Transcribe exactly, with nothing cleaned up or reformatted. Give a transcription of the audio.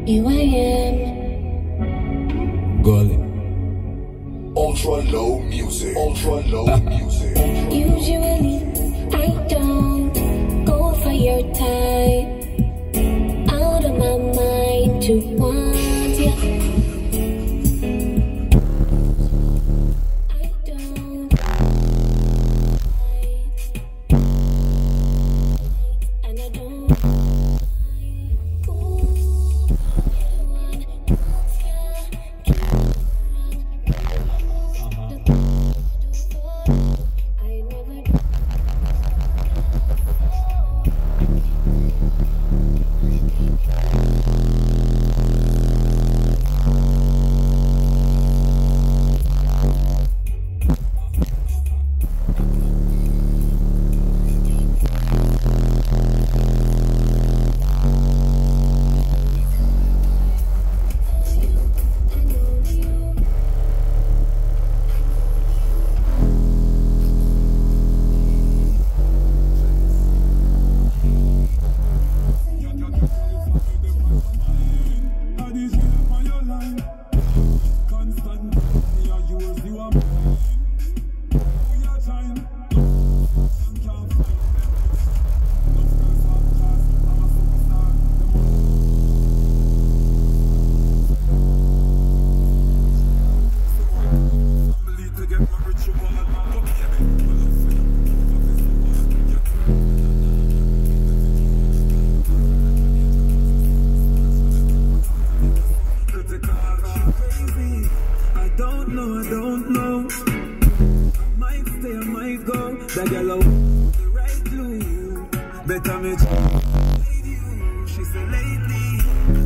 You I am. Gully. Ultra low music. Ultra low music. Usually, I don't go for your type. Out of my mind to want you. I don't. And I don't. That girl out the right glue. Better me you. She said lately